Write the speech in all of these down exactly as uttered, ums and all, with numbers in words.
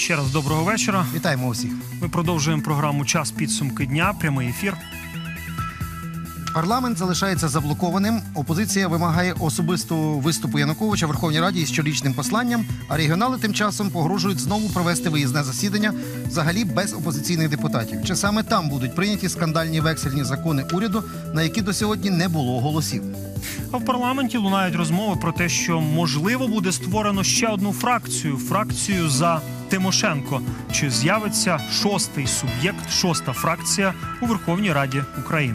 Ще раз доброго вечора. Вітаємо усіх. Ми продовжуємо програму «Час підсумки дня», прямий ефір. Парламент залишається заблокованим. Опозиція вимагає особистого виступу Януковича в Верховній Раді із щорічним посланням, а регіонали тим часом погрожують знову провести виїзне засідання взагалі без опозиційних депутатів. Чи саме там будуть прийняті скандальні вексельні закони уряду, на які до сьогодні не було голосів? А в парламенті лунають розмови про те, що можливо буде створено ще одну фракцію – фракцію за Тимошенко. Чи з'явиться шостий суб'єкт, шоста фракція у Верховній Раді України?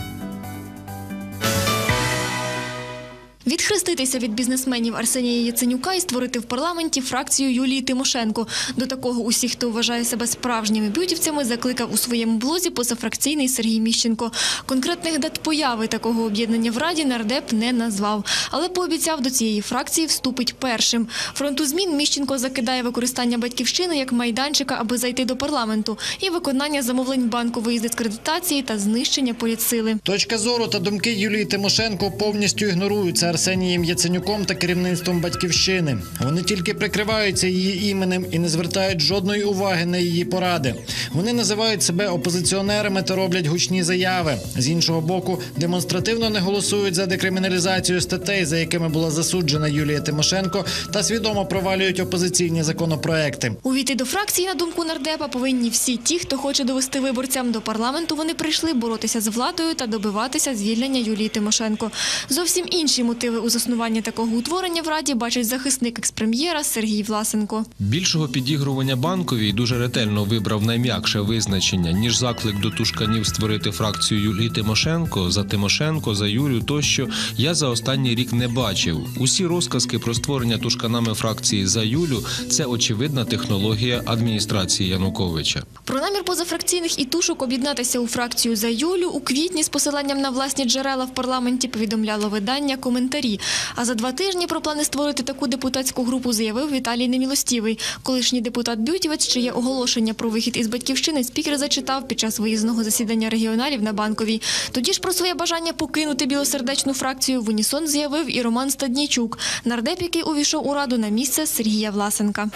Відхреститися від бізнесменів Арсенія Яценюка і створити в парламенті фракцію Юлії Тимошенко. До такого усіх, хто вважає себе справжніми бютівцями, закликав у своєму блозі позафракційний Сергій Міщенко. Конкретних дат появи такого об'єднання в Раді нардеп не назвав, але пообіцяв, до цієї фракції вступить першим. Фронту змін Міщенко закидає використання «Батьківщини» як майданчика, аби зайти до парламенту, і виконання замовлень банкової дискредитації та знищення політсили. Точка зору та думки Юлії Тимошенко повністю ігноруються Арсенієм Яценюком та керівництвом «Батьківщини». Вони тільки прикриваються її іменем і не звертають жодної уваги на її поради. Вони називають себе опозиціонерами та роблять гучні заяви. З іншого боку, демонстративно не голосують за декриміналізацію статей, за якими була засуджена Юлія Тимошенко, та свідомо провалюють опозиційні законопроекти. Увійти до фракції, на думку нардепа, повинні всі ті, хто хоче довести виборцям. До парламенту вони прийшли боротися з владою та добиватися звільнення Юлії Тимошенко. Зовсім інші мотиви у заснуванні такого утворення в Раді бачить захисник експрем'єра Сергій Власенко. Більшого підігрування Банковій дуже ретельно вибрав найм'якше визначення, ніж заклик до тушканів створити фракцію Юлії Тимошенко, за Тимошенко, за Юлю тощо, я за останній рік не бачив. Усі розказки про створення тушканами фракції за Юлю – це очевидна технологія адміністрації Януковича. Про намір позафракційних і тушок об'єднатися у фракцію за Юлю у квітні з посиланням на власні джерела в парламенті повідомляло видання «Коментарі». А за два тижні про плани створити таку депутатську групу заявив Віталій Немілостівий. Колишній депутат-бютівець, чиє оголошення про вихід із «Батьківщини» спікер зачитав під час виїзного засідання регіоналів на Банковій. Тоді ж про своє бажання покинути білосердечну фракцію в унісон заявив і Роман Стаднійчук, нардеп, який увійшов у Раду на місце Сергія Власенка.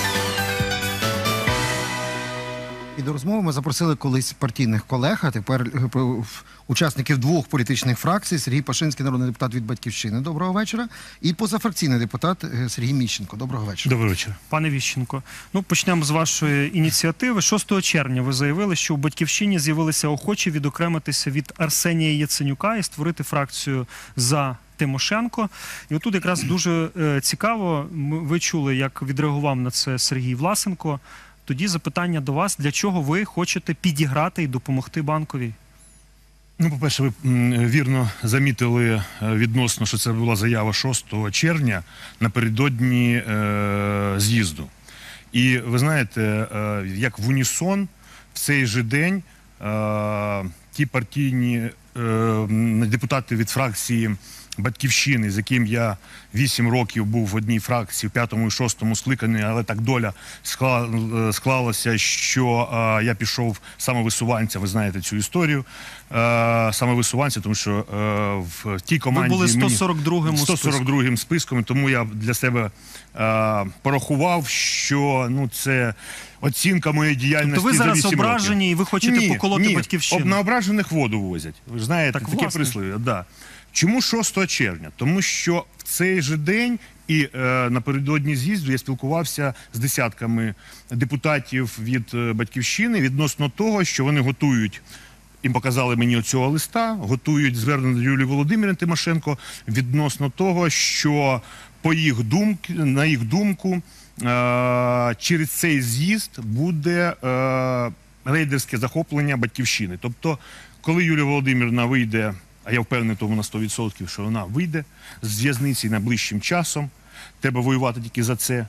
І до розмови ми запросили колись партійних колег, а тепер учасників двох політичних фракцій. Сергій Пашинський, народний депутат від «Батьківщини». Доброго вечора. І позафракційний депутат Сергій Міщенко. Доброго вечора. Доброго вечора. Пане Віщенко, ну почнемо з вашої ініціативи. шостого червня ви заявили, що у «Батьківщині» з'явилися охочі відокремитися від Арсенія Яценюка і створити фракцію за Тимошенко. І отут якраз дуже е, цікаво, ви чули, як відреагував на це Сергій Власенко. Тоді запитання до вас, для чого ви хочете підіграти і допомогти Банковій? Ну, по-перше, ви вірно замітили відносно, що це була заява шостого червня напередодні е, з'їзду. І ви знаєте, е, як в унісон в цей же день е, ті партійні е, депутати від фракції «Батьківщини», з яким я вісім років був в одній фракції, в п'ятому і шостому скликанні, але так доля склалася, що а, я пішов самовисуванця, ви знаєте цю історію, а, самовисуванця, тому що а, в тій команді... Ви були сто сорок другим сто сорок другим списком, тому я для себе а, порахував, що ну, це... оцінка моєї діяльності за вісім років. Тобто ви зараз ображені і ви хочете ні, поколоти ні. «Батьківщину»? Ні, на ображених воду возять. Ви ж знаєте, так, таке прислів'я. Да. Чому шостого червня? Тому що в цей же день і е, напередодні з'їзду я спілкувався з десятками депутатів від е, «Батьківщини» відносно того, що вони готують, їм показали мені оцього листа, готують звернення до Юлії Володимирівни Тимошенко відносно того, що по їх думки, на їх думку, е, через цей з'їзд буде е, рейдерське захоплення «Батьківщини». Тобто, коли Юлія Володимирівна вийде, а я впевнений тому на сто відсотків, що вона вийде з в'язниці найближчим часом, треба воювати тільки за це,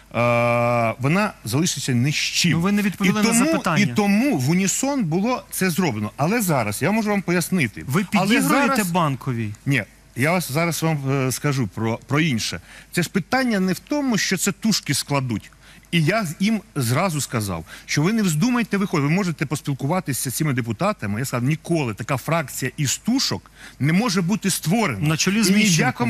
вона залишиться ні з чим. Ну, ви не відповіли і тому, на запитання. І тому в унісон було це зроблено. Але зараз, я можу вам пояснити. Ви підігруєте зараз... Банковій? Ні. Я вас зараз вам е, скажу про, про інше. Це ж питання не в тому, що це тушки складуть. І я їм зразу сказав, що ви не вздумайте виходити. Ви можете поспілкуватися з цими депутатами. Я сказав, ніколи така фракція із тушок не може бути створена. На чолі з Міщенком.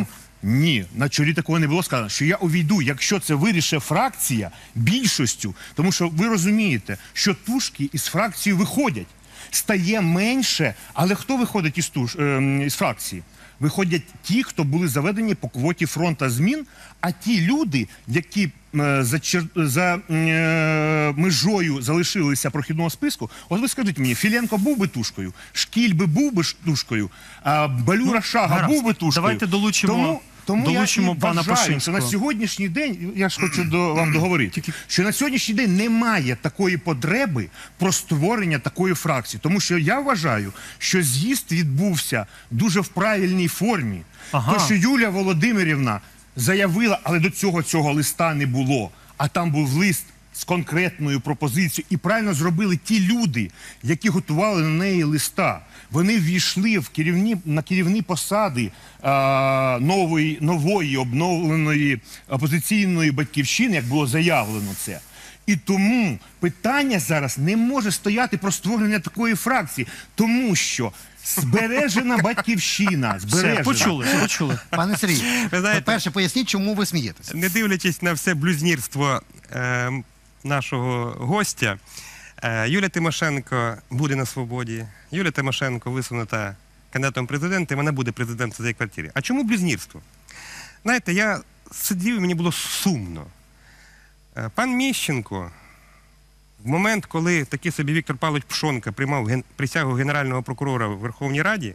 Ні, на чолі такого не було сказано, що я увійду, якщо це вирішить фракція більшістю, тому що ви розумієте, що тушки із фракції виходять, стає менше, але хто виходить із, туш, е, із фракції? Виходять ті, хто були заведені по квоті фронта змін, а ті люди, які е, за, чер... за е, межою залишилися прохідного списку, от ви скажіть мені, Філенко був би тушкою, Шкіль би був би тушкою, а Балюра Шага гаразд. був би тушкою. Давайте долучимо, Тому, тому долучимо я і пана вважаю, що Пашинського. на сьогоднішній день, я ж хочу до, вам договорити, що на сьогоднішній день немає такої потреби про створення такої фракції. Тому що я вважаю, що з'їзд відбувся дуже в правильній формі. Ага. То, що Юлія Володимирівна заявила, але до цього цього листа не було, а там був лист з конкретною пропозицією. І правильно зробили ті люди, які готували на неї листа. Вони ввійшли в керівні, на керівні посади а, нової, нової, обновленої опозиційної батьківщини, як було заявлено це. І тому питання зараз не може стояти про створення такої фракції, тому що збережена батьківщина, збережена. Все, почули, почули. Пане Сергій, Ви знаєте- перше поясніть, чому ви смієтеся. Не дивлячись на все блюзнірство е, нашого гостя, е, Юлія Тимошенко буде на свободі. Юлія Тимошенко висунута кандидатом в президенти, вона буде президентом в своїй квартирі. А чому блюзнірство? Знаєте, я сидів і мені було сумно. Е, пан Міщенко, в момент, коли такий собі Віктор Павлович Пшонка приймав ген... присягу Генерального прокурора в Верховній Раді,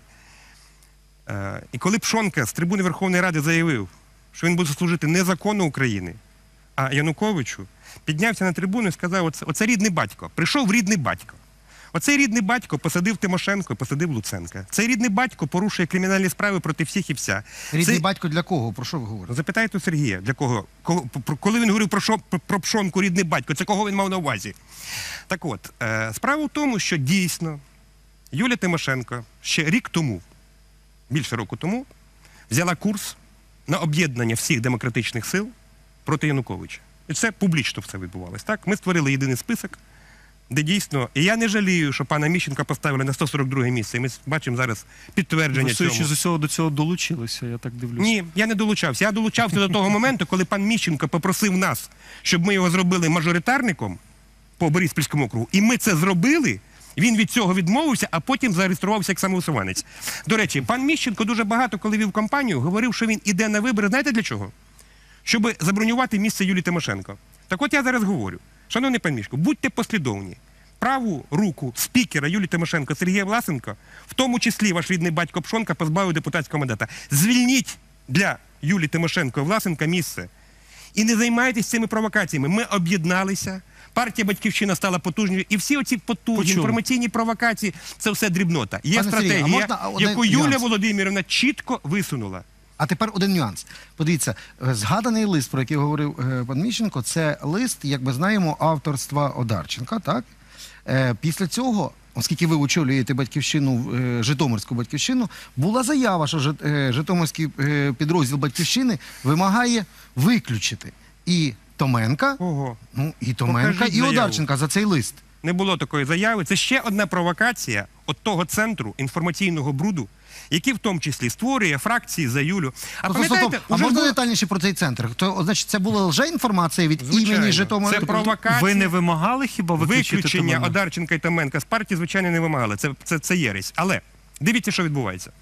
е, і коли Пшонка з трибуни Верховної Ради заявив, що він буде служити не закону України, а Януковичу, піднявся на трибуну і сказав, оце, оце рідний батько, прийшов рідний батько. Оцей рідний батько посадив Тимошенко, посадив Луценка. Цей рідний батько порушує кримінальні справи проти всіх і вся. Рідний Це- батько для кого? Про що ви говорите? Запитайте у Сергія, для кого, кого про- коли він говорив про, що, про, про Пшонку рідний батько, це кого він мав на увазі? Так от, е, справа в тому, що дійсно Юлія Тимошенко ще рік тому, більше року тому, взяла курс на об'єднання всіх демократичних сил проти Януковича. І це публічно все відбувалось. Так? Ми створили єдиний список, де дійсно, і я не жалію, що пана Міщенка поставили на сто сорок друге місце, і ми бачимо зараз підтвердження Ви, судячи цьому. з усього, до цього долучилися, я так дивлюся. Ні, я не долучався. Я долучався до того моменту, коли пан Міщенко попросив нас, щоб ми його зробили мажоритарником по Бориспільському округу. І ми це зробили. Він від цього відмовився, а потім зареєструвався як самовисуванець. До речі, пан Міщенко дуже багато, коли вів кампанію, говорив, що він іде на вибори. Знаєте для чого? Щоб забронювати місце Юлії Тимошенко. Так от я зараз говорю. Шановний пан Мішко, будьте послідовні. Праву руку спікера Юлії Тимошенко Сергія Власенка, в тому числі ваш рідний батько Пшонка, позбавив депутатського мандата. Звільніть для Юлії Тимошенко Власенка місце. І не займайтесь цими провокаціями. Ми об'єдналися, партія «Батьківщина» стала потужною, і всі оці потужні Почули. інформаційні провокації – це все дрібнота. Є Пане Сергію, а стратегія, можна один яку Юлія нюанс? Володимирівна чітко висунула. А тепер один нюанс. Подивіться, е, згаданий лист, про який говорив е, пан Міщенко, це лист, як ми знаємо, авторства Одарченка, так? Е, Після цього, оскільки ви очолюєте батьківщину, е, Житомирську батьківщину, була заява, що Жит- е, Житомирський е, підрозділ батьківщини вимагає виключити і Томенка, Ого. ну, і Томенка, Покажіть і заяву. Одарченка за цей лист. Не було такої заяви. Це ще одна провокація от того центру інформаційного бруду, який в тому числі створює фракції за Юлю. А Просто, пам'ятаєте, стоп, а уже можна було- детальніше про цей центр? То, от, значить, це була лжеінформація від Звичайно. імені Житомира? Це провокація. Ви не вимагали хіба виключити Виключення Томенка? Одарченка і Томенка з партії, звичайно, не вимагали. Це, це, це єресь. Але дивіться, що відбувається.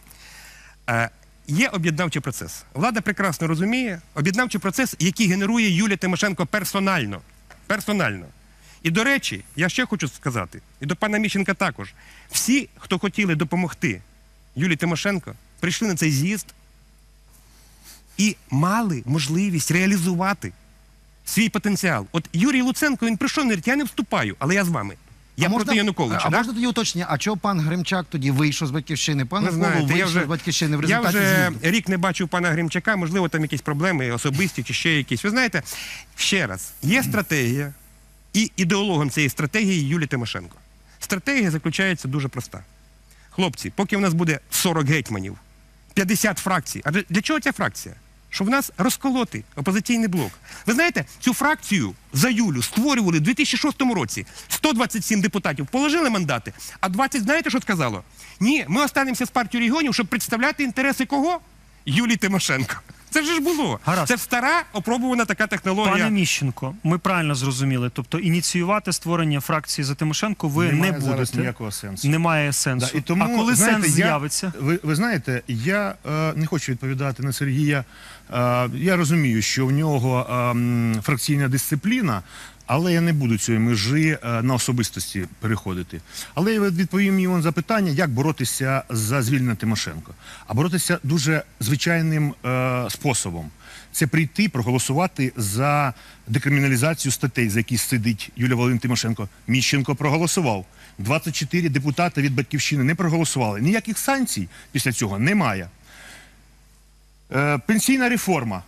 Е, є об'єднавчий процес. Влада прекрасно розуміє об'єднавчий процес, який генерує Юлія Тимошенко персонально. Персонально. І, до речі, я ще хочу сказати, і до пана Міщенка також, всі, хто хотіли допомогти Юлії Тимошенко, прийшли на цей з'їзд і мали можливість реалізувати свій потенціал. От Юрій Луценко, він прийшов і говорить, я не вступаю, але я з вами. Я А проти можна- Януковича. А да? можна тоді уточнення, а чого пан Гримчак тоді вийшов з батьківщини? Пан Ви Голов знаєте, я вийшов вже, з батьківщини в я результаті вже з'їзду. рік не бачив пана Гримчака, можливо, там якісь проблеми особисті чи ще якісь. Ви знаєте, ще раз, є стратегія, і ідеологом цієї стратегії Юлія Тимошенко. Стратегія заключається дуже проста. Хлопці, поки в нас буде сорок гетьманів, п'ятдесят фракцій, а для чого ця фракція? Щоб в нас розколоти опозиційний блок. Ви знаєте, цю фракцію за Юлю створювали в дві тисячі шостому році. сто двадцять сім депутатів положили мандати, а двадцять знаєте, що сказало? Ні, ми останемося з партією регіонів, щоб представляти інтереси кого? Юлії Тимошенко. Це ж було. Гаразд. Це стара, опробувана така технологія. Пане Міщенко, ми правильно зрозуміли. Тобто ініціювати створення фракції за Тимошенко ви Немає не зараз будете. ніякого сенсу. Немає сенсу. Да, і тому, а коли знаєте, сенс я- з'явиться? Ви, ви знаєте, я е, не хочу відповідати на Сергія. Е, я розумію, що в нього е, м, фракційна дисципліна, але я не буду цієї межі е, на особистості переходити. Але я відповім йому на запитання, як боротися за звільнення Тимошенко. А боротися дуже звичайним е, способом. Це прийти, проголосувати за декриміналізацію статей, за які сидить Юлія Володимирівна Тимошенко. Міщенко проголосував. двадцять чотири депутати від «Батьківщини» не проголосували. Ніяких санкцій після цього немає. Е, пенсійна реформа.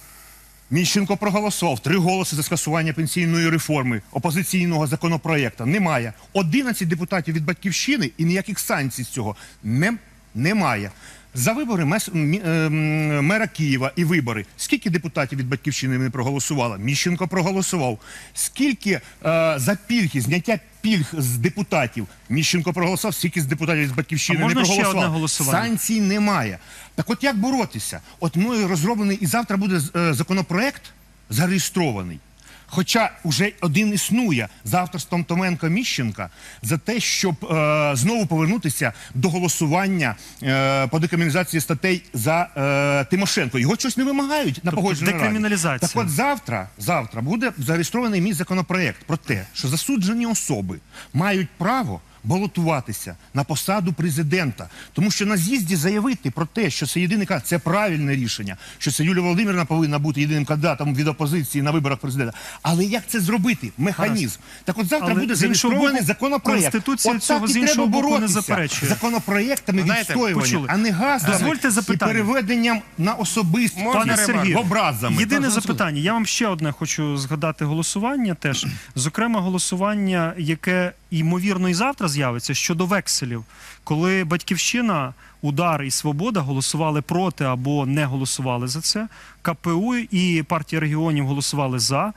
Міщенко проголосував. Три голоси за скасування пенсійної реформи, опозиційного законопроєкту. Немає. одинадцять депутатів від «Батьківщини» і ніяких санкцій з цього не, немає. За вибори мес, мі, е, мера Києва і вибори. Скільки депутатів від «Батьківщини» не проголосувало? Міщенко проголосував. Скільки е, за пільги, зняття пільг з депутатів? Міщенко проголосував. Скільки з депутатів з «Батьківщини» А не можна ще проголосувало? одне голосування? Санкцій немає. Так от як боротися? От мною розроблений і завтра буде е, законопроект зареєстрований. Хоча вже один існує за авторством Томенко-Міщенка за те, щоб е, знову повернутися до голосування е, по декриміналізації статей за е, Тимошенко. Його щось не вимагають на Тобто погодженій раді. декриміналізація. Так от завтра, завтра буде зареєстрований мій законопроект про те, що засуджені особи мають право балотуватися на посаду президента. Тому що на з'їзді заявити про те, що це єдиний кандидат, це правильне рішення, що це Юлія Володимирівна повинна бути єдиним кандидатом від опозиції на виборах президента. Але як це зробити? Механізм. Так от завтра Але буде з іншого зареєстрований боку, законопроект. Конституція от цього так і з іншого треба боку не боротися. заперечує. Законопроектами Знаєте, відстоювання, почули. а не гаслами Дозвольте і запитання. переведенням на особисті Пане Сергію, образами. єдине Так, запитання. Я вам ще одне хочу згадати голосування теж. Зокрема, голосування, яке ймовірно і завтра з'явиться щодо векселів. Коли «Батьківщина», «Удар» і «Свобода» голосували проти або не голосували за це, КПУ і партія регіонів голосували за,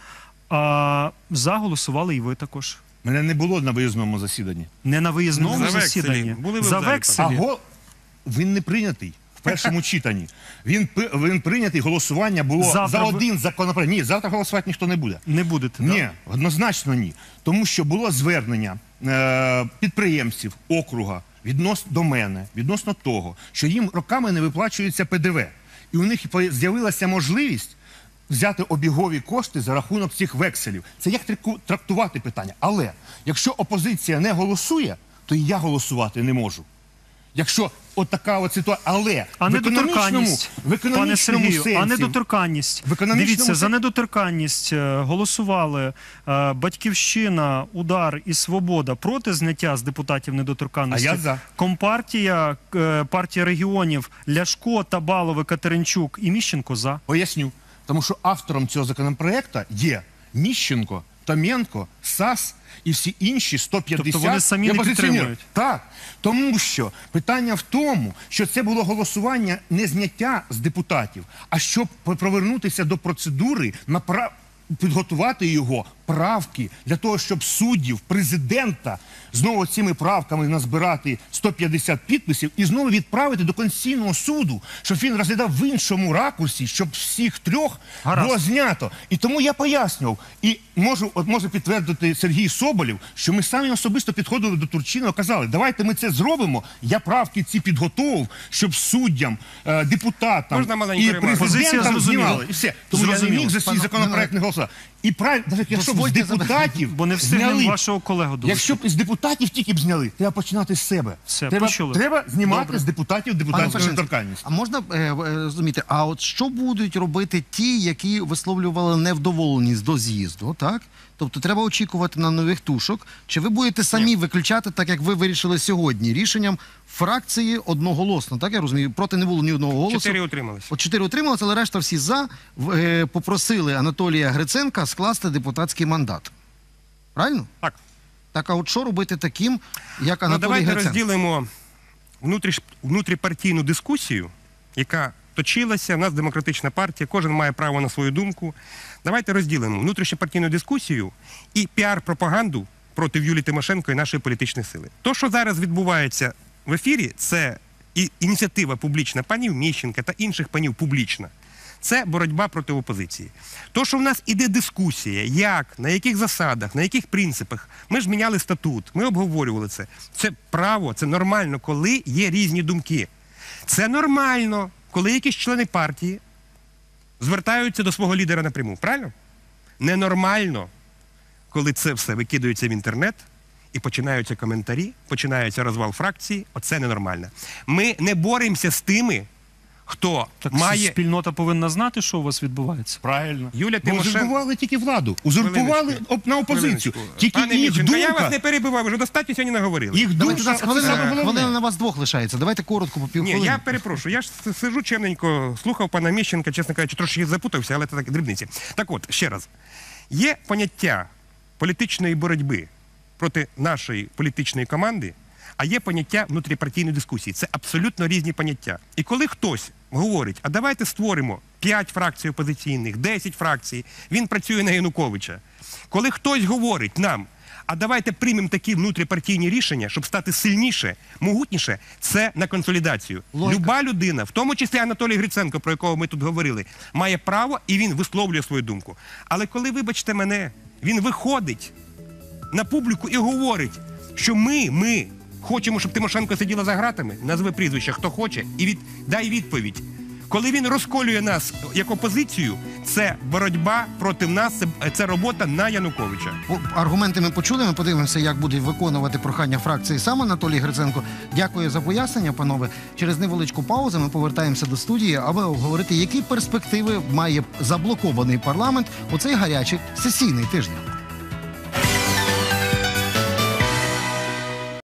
а за голосували і ви також. Мене не було на виїзному засіданні. Не на виїзному За векселі. засіданні. Були ви в За залі, векселі. А го... він не прийнятий в першому читанні. Він, пи- він прийнятий, голосування було Завтра за ви- один законопроект. Ні, завтра голосувати ніхто не буде. Не будете, Ні, так? однозначно ні. Тому що було звернення е, підприємців округа відносно до мене, відносно того, що їм роками не виплачується Пе Де Ве. І у них по- з'явилася можливість взяти обігові кошти за рахунок цих векселів. Це як траку- трактувати питання. Але якщо опозиція не голосує, то і я голосувати не можу. Якщо от така от ситуація, але А в економічному, недоторканність, в економічному пане Сергію, сенсі, а недоторканність. В економічному Дивіться, за сен- недоторканність е, голосували е, «Батьківщина», «Удар» і «Свобода» проти зняття з депутатів недоторканності. А я за. Компартія, е, партія регіонів Ляшко, Табалов, Катеринчук і Міщенко за. Поясню. Тому що автором цього законопроекту є Міщенко, Томенко, САС і всі інші сто п'ятдесят Тобто вони самі не опозиціонерів. підтримують? Так. Тому що питання в тому, що це було голосування не зняття з депутатів, а щоб повернутися до процедури, напра... підготувати його правки для того, щоб суддів, президента знову цими правками назбирати сто п'ятдесят підписів і знову відправити до Конституційного суду, щоб він розглядав в іншому ракурсі, щоб всіх трьох Гаразд. було знято. І тому я пояснював, і можу, от може підтвердити Сергій Соболєв, що ми самі особисто підходили до Турчинова, казали, давайте ми це зробимо, я правки ці підготував, щоб суддям, е, депутатам Можна маленьку і ремарку? Позиція президентам зрозуміла. знімали. І все. Тому я не Зрозуміло. міг за свій Пане- законопроект не голосувати. І правильно, навіть якщо б з Дозвольте депутатів Бо не встигнемо зняли, вашого колегу довести. якщо б із депутатів тільки б зняли, треба починати з себе. Все, треба, почули. треба знімати Добре. з депутатів Пане депутатську Пашинський, недоторканність. а можна е, е, розуміти, а от що будуть робити ті, які висловлювали невдоволеність до з'їзду, так? Тобто треба очікувати на нових тушок. Чи ви будете самі виключати, так як ви вирішили сьогодні, рішенням фракції одноголосно, так я розумію? Проти не було ні одного голосу. Чотири утримались. От чотири утрималися, але решта всі за. В- е, попросили Анатолія Гриценка скласти депутатський мандат. Правильно? Так. Так, а от що робити таким, як Ну, Анатолій давайте Гриценко? розділимо внутріш... внутріпартійну дискусію, яка точилася. У нас демократична партія, кожен має право на свою думку. Давайте розділимо внутрішньопартійну дискусію і піар-пропаганду проти Юлії Тимошенко і нашої політичної сили. То, що зараз відбувається в ефірі, це і ініціатива публічна панів Міщенка та інших панів публічна. Це боротьба проти опозиції. То, що в нас іде дискусія, як, на яких засадах, на яких принципах, ми ж міняли статут, ми обговорювали це. Це право, це нормально, коли є різні думки. Це нормально, коли якісь члени партії звертаються до свого лідера напряму. Правильно? Ненормально, коли це все викидується в інтернет і починаються коментарі, починається розвал фракції. Оце ненормально. Ми не боремося з тими, хто Так має... спільнота повинна знати, що у вас відбувається. Правильно. Юля Бо Тимошенко... узурпували тільки владу. Узурпували Хвилиночку. оп- на опозицію. Хвилиночку. Тільки Пане їх Міщенко, я вас думка, не перебивав, вже достатньо сьогодні наговорили. їх Давайте, думка, нас це хвилина, саме головне. хвилина на вас двох лишається. Давайте коротко по Ні, півхвилини. я перепрошую, я ж с- сижу чемненько, слухав пана Міщенка, чесно кажучи, трошки запутався, але це так дрібниці. Так от, ще раз. Є поняття політичної боротьби проти нашої політичної команди, а є поняття внутріпартійної дискусії. Це абсолютно різні поняття. І коли хтось говорить, а давайте створимо п'ять фракцій опозиційних, десять фракцій, він працює на Януковича. Коли хтось говорить нам, а давайте приймемо такі внутріпартійні рішення, щоб стати сильніше, могутніше, це на консолідацію. Логіка. Люба людина, в тому числі Анатолій Гриценко, про якого ми тут говорили, має право і він висловлює свою думку. Але коли, вибачте мене, він виходить на публіку і говорить, що ми, ми хочемо, щоб Тимошенко сиділа за ґратами, назви прізвище, хто хоче, і від... дай відповідь. Коли він розколює нас як опозицію, це боротьба проти нас, це, це робота на Януковича. О, аргументи ми почули, ми подивимося, як буде виконувати прохання фракції сам Анатолій Гриценко. Дякую за пояснення, панове. Через невеличку паузу ми повертаємося до студії, аби обговорити, які перспективи має заблокований парламент у цей гарячий сесійний тиждень.